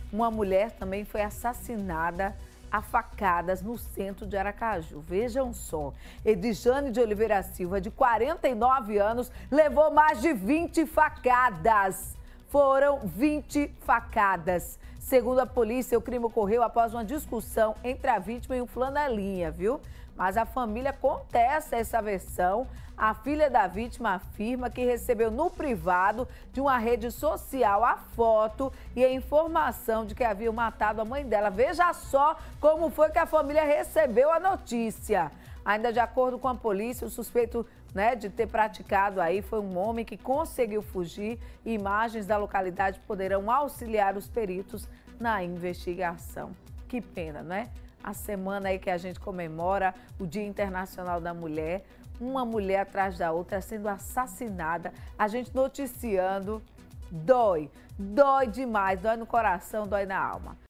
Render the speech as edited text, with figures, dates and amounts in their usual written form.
uma mulher também foi assassinada a facadas no centro de Aracaju. Vejam só, Edjane de Oliveira Silva, de 49 anos, levou mais de 20 facadas. Foram 20 facadas. Segundo a polícia, o crime ocorreu após uma discussão entre a vítima e um flanelinha, viu? Mas a família contesta essa versão. A filha da vítima afirma que recebeu no privado de uma rede social a foto e a informação de que haviam matado a mãe dela. Veja só como foi que a família recebeu a notícia. Ainda de acordo com a polícia, o suspeito, de ter praticado aí foi um homem que conseguiu fugir. Imagens da localidade poderão auxiliar os peritos na investigação. Que pena, não é? A semana aí que a gente comemora o Dia Internacional da Mulher, uma mulher atrás da outra sendo assassinada, a gente noticiando, dói demais, dói no coração, dói na alma.